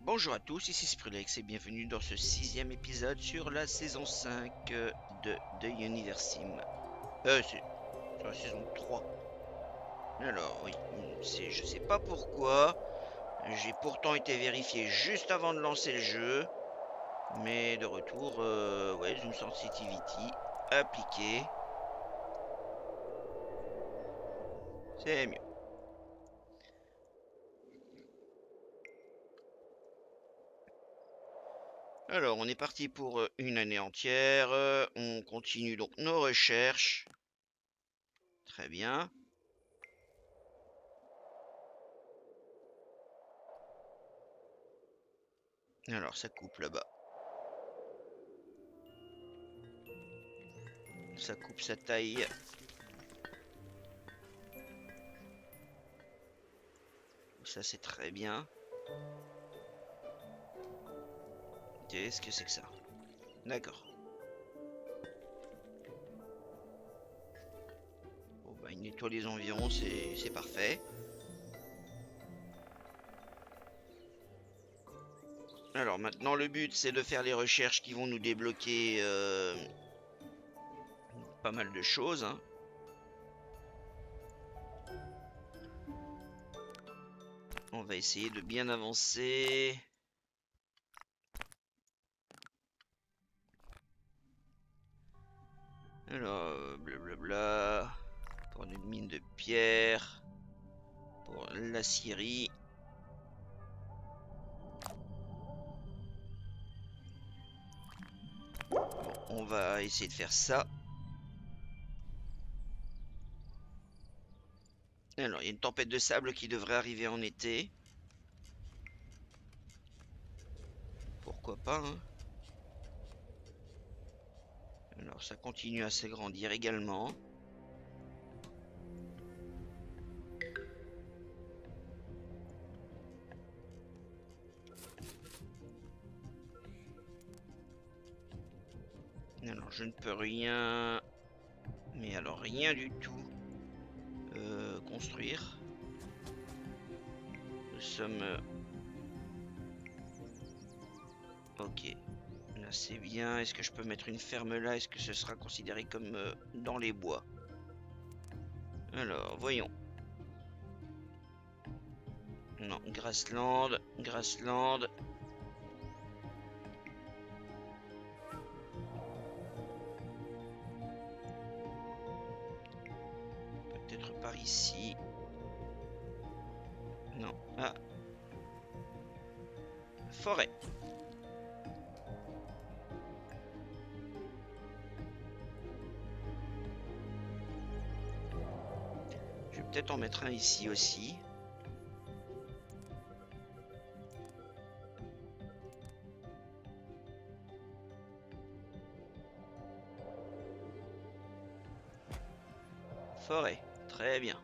Bonjour à tous, ici Skrillex et bienvenue dans ce sixième épisode sur la saison 5 de Universim. C'est sur la saison 3. Alors oui, je sais pas pourquoi, j'ai pourtant été vérifié juste avant de lancer le jeu, mais de retour, ouais, Zoom Sensitivity appliqué, c'est mieux. Alors, on est parti pour une année entière, on continue donc nos recherches, très bien. Alors, ça coupe là-bas. Ça coupe sa taille. Ça, c'est très bien. Qu'est-ce que c'est que ça? D'accord. Bon, bah, il nettoie les environs, c'est parfait. Alors, maintenant, le but, c'est de faire les recherches qui vont nous débloquer pas mal de choses, hein. On va essayer de bien avancer. Alors, blablabla. Pour une mine de pierre. Pour la scierie. Bon, on va essayer de faire ça. Alors, il y a une tempête de sable qui devrait arriver en été. Pourquoi pas, hein? Alors, ça continue à s'agrandir également. Alors, je ne peux rien, mais alors rien du tout construire. Nous sommes... ok, là c'est bien. Est-ce que je peux mettre une ferme là? Est-ce que ce sera considéré comme dans les bois? Alors, voyons. Non, Grassland, Grassland. Peut-être par ici. Non, ah, forêt. Je vais peut-être en mettre un ici aussi. Forêt, très bien.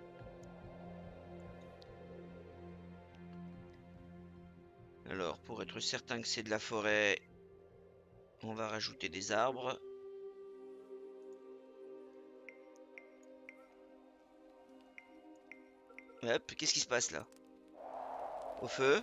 Alors, pour être certain que c'est de la forêt, on va rajouter des arbres. Hop, qu'est-ce qui se passe là? Au feu?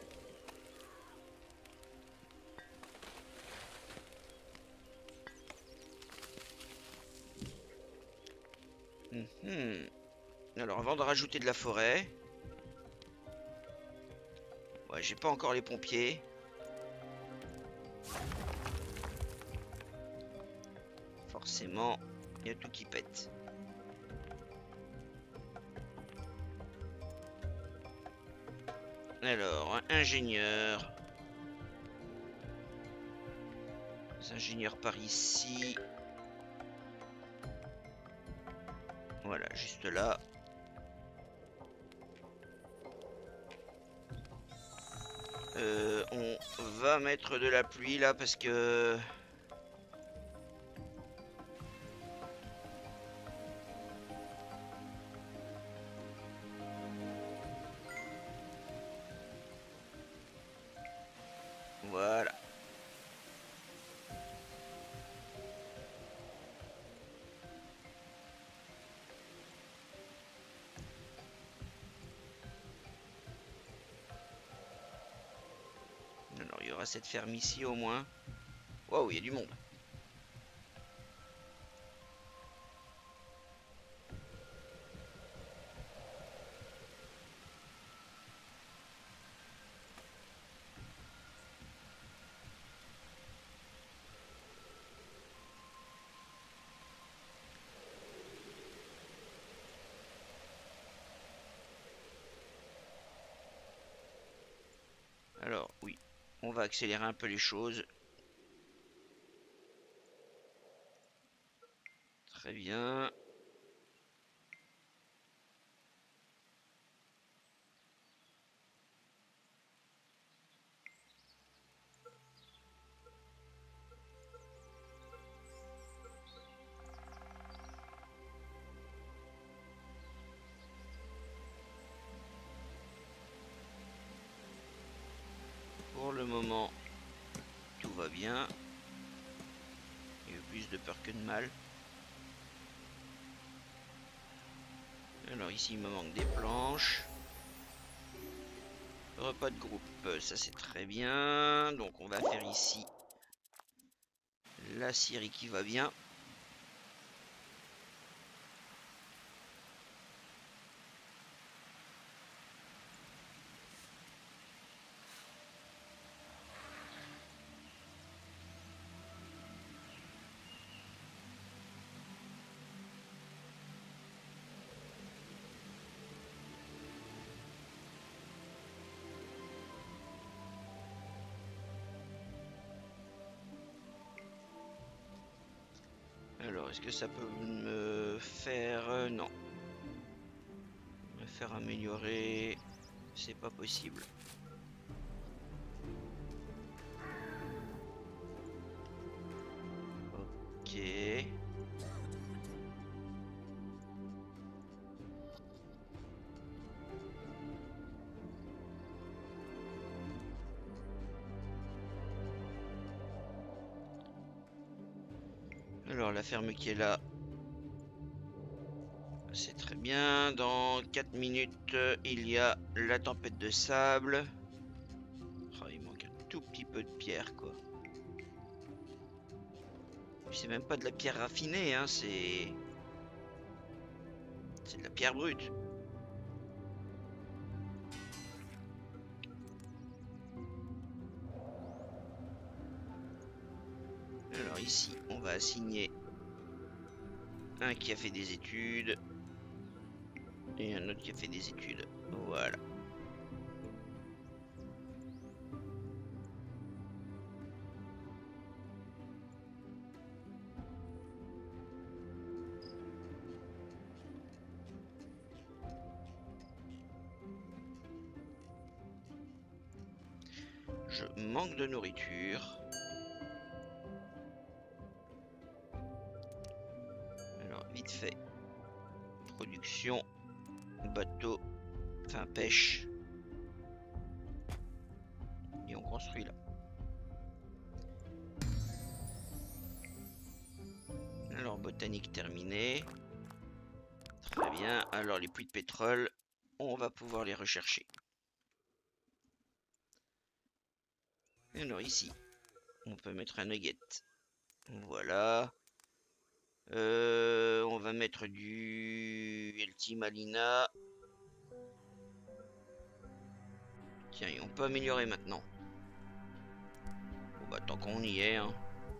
Mhm. Alors, avant de rajouter de la forêt... Ouais, j'ai pas encore les pompiers. Forcément, il y a tout qui pète. Alors, ingénieur. Les ingénieurs par ici. Voilà, juste là. On va mettre de la pluie là parce que... Voilà. aura cette ferme ici au moins. Waouh, il y a du monde. Alors, oui, on va accélérer un peu les choses. Très bien. Pour le moment, tout va bien. Il y a eu plus de peur que de mal. Alors ici, il me manque des planches. Repas de groupe, ça c'est très bien. Donc on va faire ici la scierie qui va bien. Alors, est-ce que ça peut me faire... non. Me faire améliorer... C'est pas possible. Ok. Alors, la ferme qui est là... C'est très bien. Dans 4 minutes, il y a la tempête de sable. Oh, il manque un tout petit peu de pierre, quoi. C'est même pas de la pierre raffinée, hein, c'est de la pierre brute. Alors ici, on va assigner un qui a fait des études et un autre qui a fait des études. Voilà. Je manque de nourriture. Alors, vite fait. Production. Bateau. Enfin, pêche. Et on construit là. Alors, botanique terminée. Très bien. Alors, les puits de pétrole, on va pouvoir les rechercher. Alors, ici, on peut mettre un nugget. Voilà. On va mettre du Malina. Tiens, et on peut améliorer maintenant. Bon bah tant qu'on y est, hein.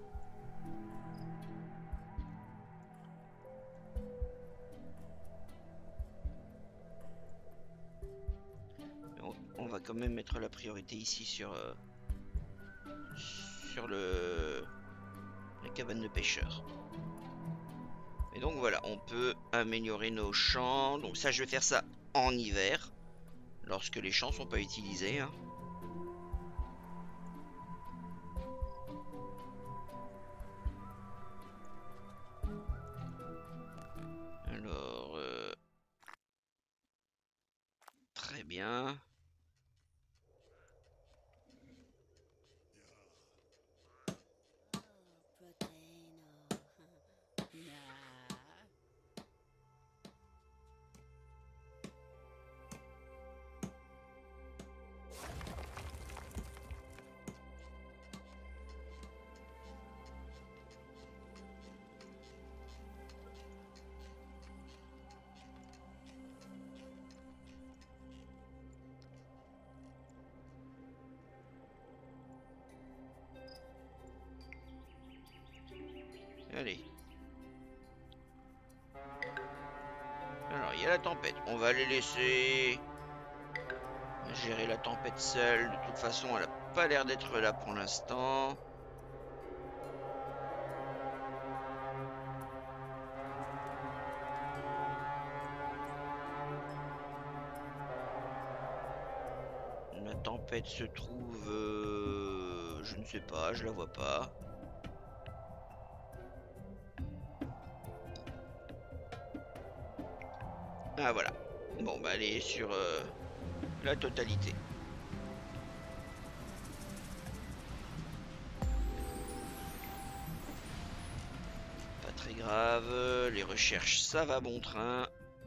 On va quand même mettre la priorité ici sur la cabane de pêcheurs. Et donc voilà, on peut améliorer nos champs. Donc ça, je vais faire ça en hiver, lorsque les champs sont pas utilisés, hein. Alors, très bien. Allez. Alors, il y a la tempête. On va les laisser gérer la tempête seule. De toute façon, elle a pas l'air d'être là pour l'instant. La tempête se trouve... je ne sais pas, je la vois pas. Ah voilà. Bon bah elle est sur la totalité. Pas très grave. Les recherches, ça va bon train.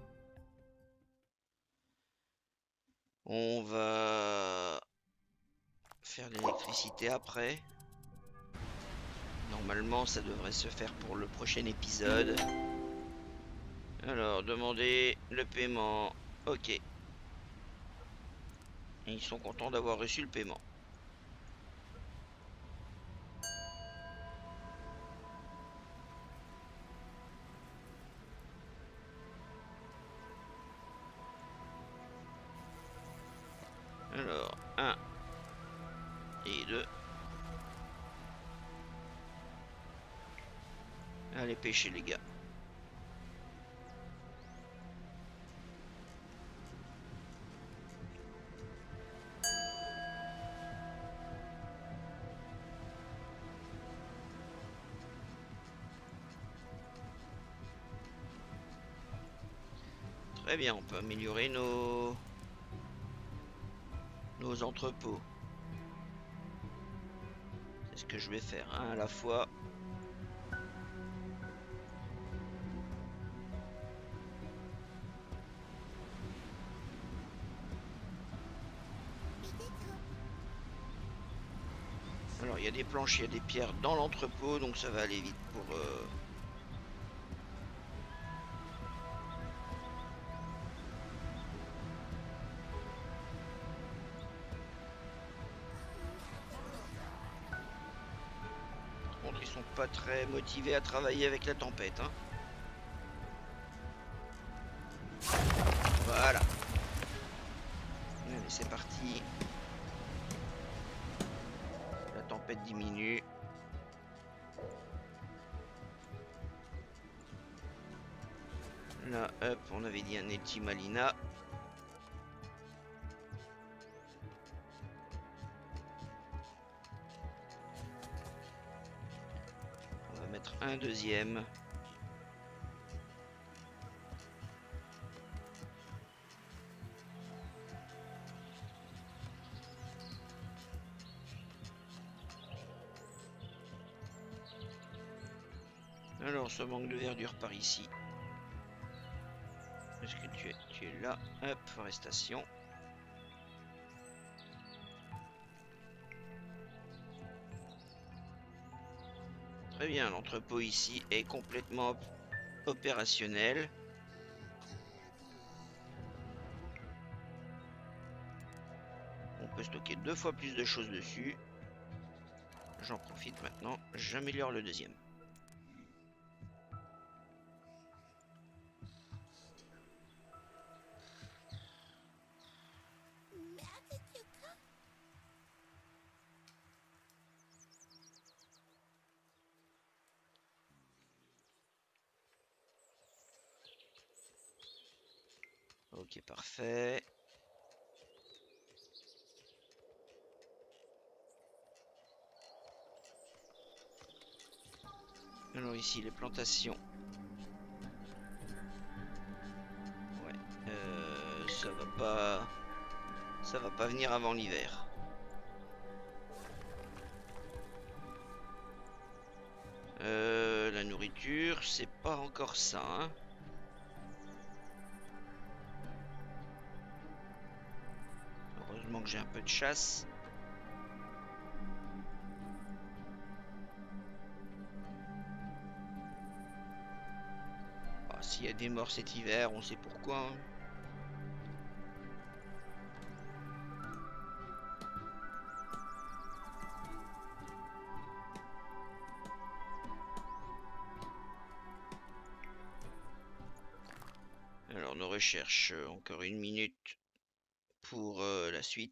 On va faire l'électricité après. Normalement, ça devrait se faire pour le prochain épisode. Alors, demander le paiement. Ok. Et ils sont contents d'avoir reçu le paiement. Alors, 1 et 2. Allez pêcher les gars. Très bien, on peut améliorer nos entrepôts. C'est ce que je vais faire, un à la fois. Alors, il y a des planches, il y a des pierres dans l'entrepôt, donc ça va aller vite pour... Par contre, ils sont pas très motivés à travailler avec la tempête, hein. Voilà. Allez, c'est parti. La tempête diminue. Là, hop, on avait dit un Malina. On va mettre un deuxième. Alors, ce manque de verdure par ici. Est-ce que tu es là? Hop, forestation. Très bien, l'entrepôt ici est complètement opérationnel. On peut stocker 2 fois plus de choses dessus. J'en profite maintenant, j'améliore le deuxième. Ok, parfait. Alors ici, les plantations. Ouais, ça va pas venir avant l'hiver. La nourriture, c'est pas encore ça, hein. Heureusement que j'ai un peu de chasse. Ah, s'il y a des morts cet hiver, on sait pourquoi, hein. recherche. Encore une minute pour la suite.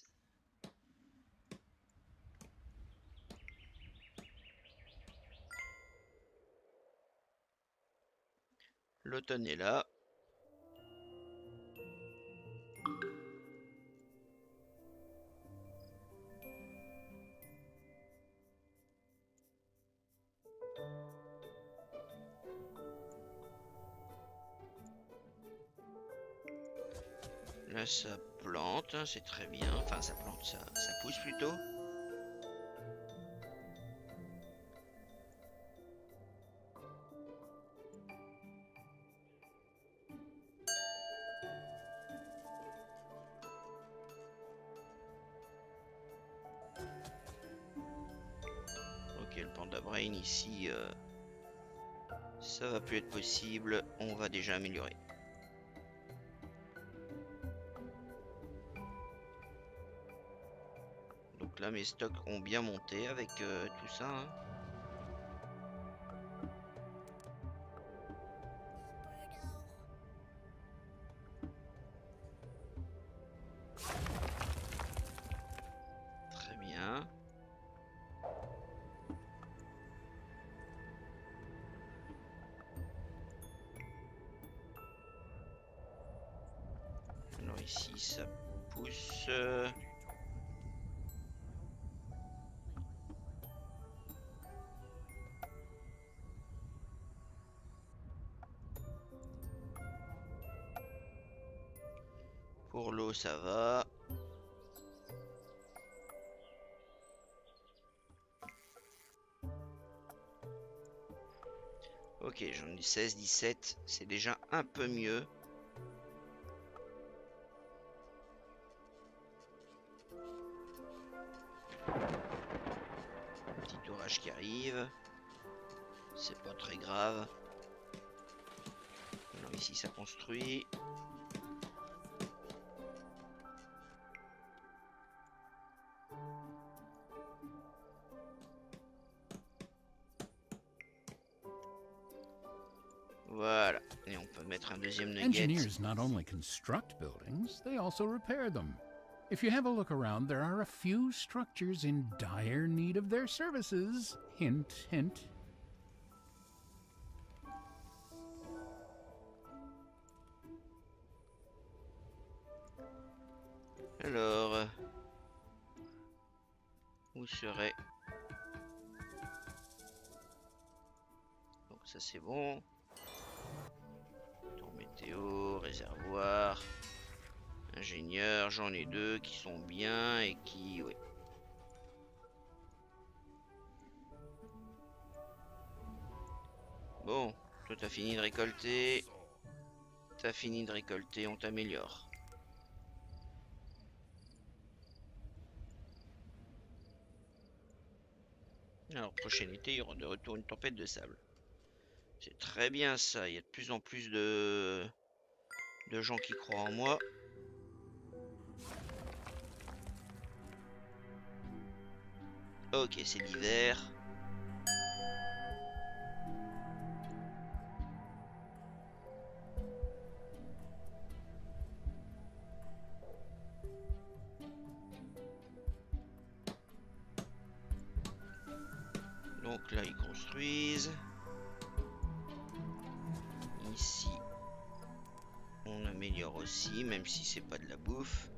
L'automne est là. Là, ça plante, hein, c'est très bien. Enfin, ça plante, ça pousse plutôt. Ok, le panda brain ici, ça va plus être possible. On va déjà améliorer. Donc là, mes stocks ont bien monté avec tout ça, hein. Très bien. Alors ici, ça pousse. Pour l'eau, ça va. Ok, j'en ai 16, 17. C'est déjà un peu mieux. Petit orage qui arrive. C'est pas très grave. Alors ici, ça construit. Voilà. Et on peut mettre un deuxième nugget. Engineers not only construct buildings, they also repair them. If you have a look around, there are a few structures in dire need of their services. Hint, hint. Alors, où serait... Donc ça c'est bon. Tour météo, réservoir, ingénieur, j'en ai deux qui sont bien et qui... Oui. Bon, toi t'as fini de récolter. T'as fini de récolter, on t'améliore. Alors, prochain été, il y aura de retour une tempête de sable. C'est très bien ça, il y a de plus en plus de gens qui croient en moi. Ok, c'est l'hiver. Donc là, ils construisent. Ici, on améliore aussi, même si c'est pas de la bouffe.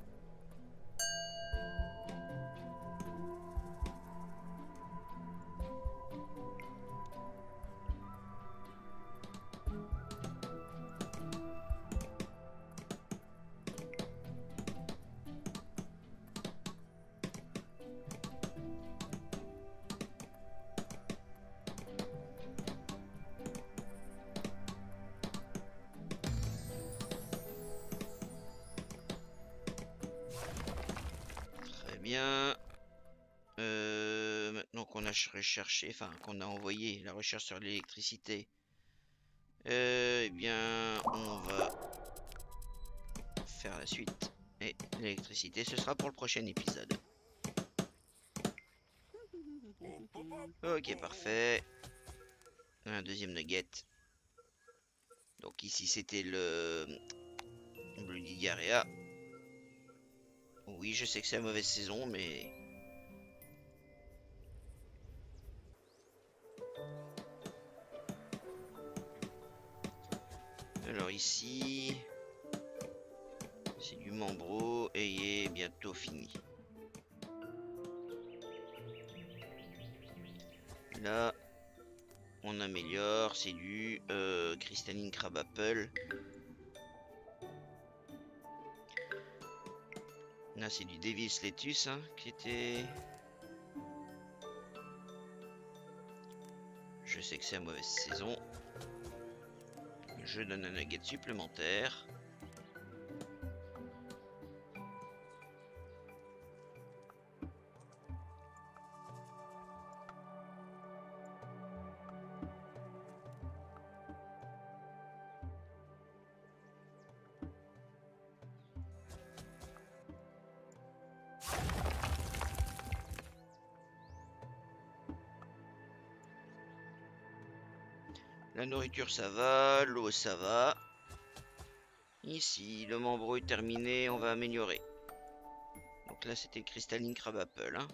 Très bien. Maintenant qu'on a recherché, enfin qu'on a envoyé la recherche sur l'électricité, eh bien, on va faire la suite. Et l'électricité, ce sera pour le prochain épisode. Ok, parfait. Un deuxième nugget. Donc ici, c'était Ligaria. Oui, je sais que c'est la mauvaise saison, mais... Alors ici... C'est du Mambro et il est bientôt fini. Là... On améliore, c'est du Crystalline Crab Apple. Là c'est du Devil's Lettuce hein, qui était... Je sais que c'est la mauvaise saison. Je donne un nugget supplémentaire. La nourriture ça va, l'eau ça va. Ici, le Mambro est terminé, on va améliorer. Donc là c'était Crystalline Crab Apple. Hein.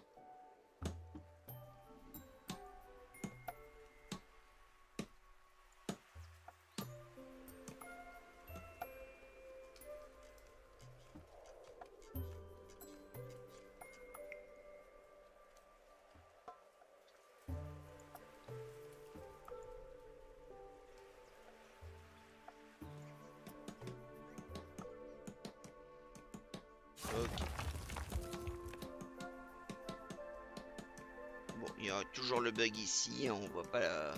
Ok. Bon, il y a toujours le bug ici, hein, on voit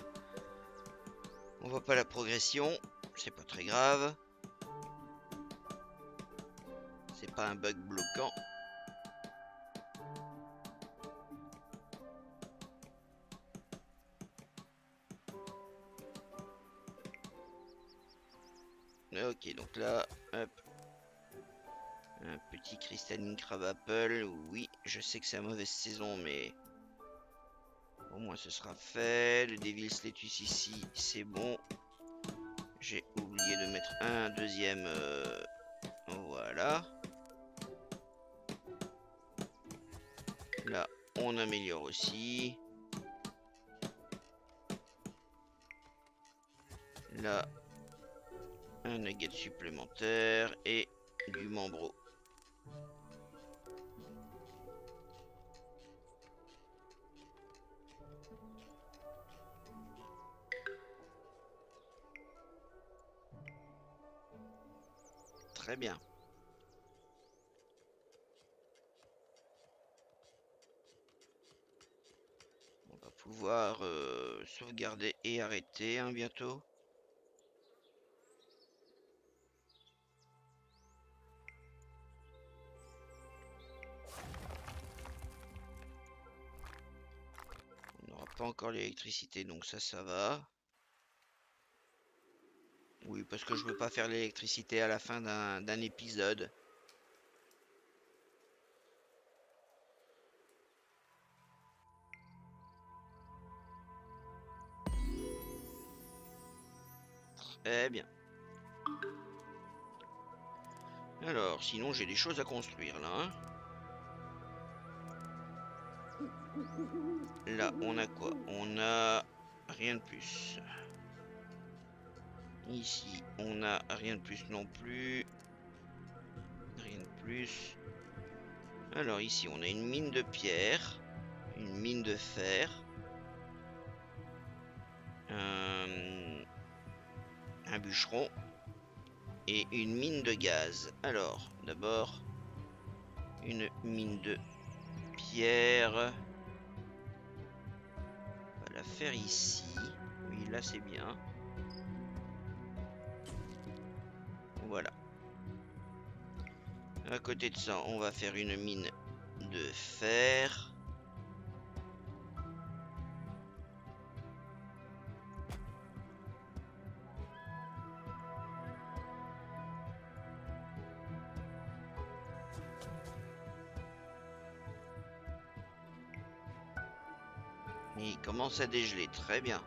pas la progression, c'est pas très grave. C'est pas un bug bloquant. Ok, donc là, hop. Un petit Crystalline Crab Apple. Oui, je sais que c'est la mauvaise saison, mais au moins ce sera fait. Le Devil's Lettuce ici, c'est bon. J'ai oublié de mettre un deuxième. Voilà. Là, on améliore aussi. Là, un nugget supplémentaire et du Mambro. Très bien. On va pouvoir sauvegarder et arrêter hein, bientôt. On n'aura pas encore l'électricité, donc ça va. Oui, parce que je veux pas faire l'électricité à la fin d'un épisode. Très bien. Alors, sinon j'ai des choses à construire là. Hein. Là, on a quoi? On a rien de plus. Ici, on a rien de plus non plus. Rien de plus. Alors ici, on a une mine de pierre. Une mine de fer. Un bûcheron. Et une mine de gaz. Alors, d'abord, une mine de pierre. On va la faire ici. Oui, là c'est bien. Voilà. À côté de ça, on va faire une mine de fer. Et il commence à dégeler, très bien.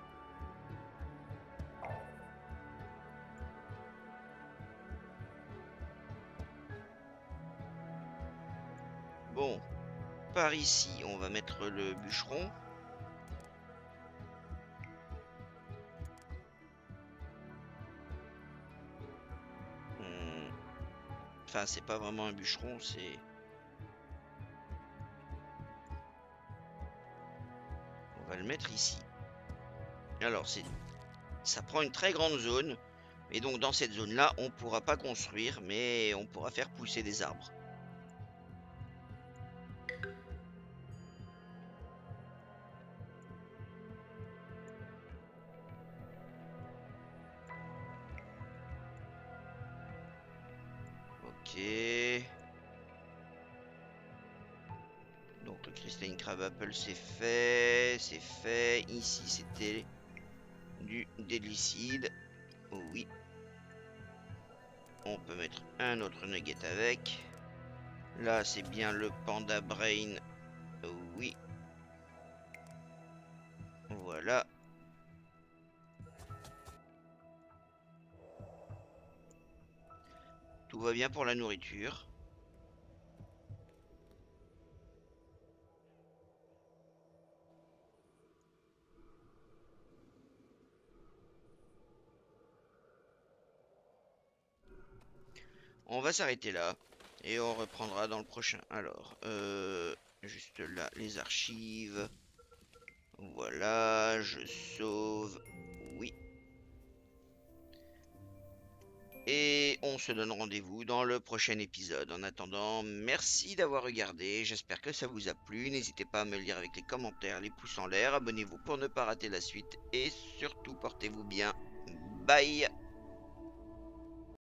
Bon, par ici, on va mettre le bûcheron. Enfin, c'est pas vraiment un bûcheron, c'est... On va le mettre ici. Alors, ça prend une très grande zone. Et donc, dans cette zone-là, on pourra pas construire, mais on pourra faire pousser des arbres. Ok. Donc le Crystalline Crab Apple c'est fait. C'est fait. Ici c'était du Deadly. Oui. On peut mettre un autre nugget avec. Là c'est bien le Panda Brain. Oui. Voilà. Tout va bien pour la nourriture. On va s'arrêter là et on reprendra dans le prochain. Alors, juste là, les archives. Voilà, je sauve. Oui. Et on se donne rendez-vous dans le prochain épisode. En attendant, merci d'avoir regardé. J'espère que ça vous a plu. N'hésitez pas à me le dire avec les commentaires, les pouces en l'air. Abonnez-vous pour ne pas rater la suite. Et surtout, portez-vous bien. Bye!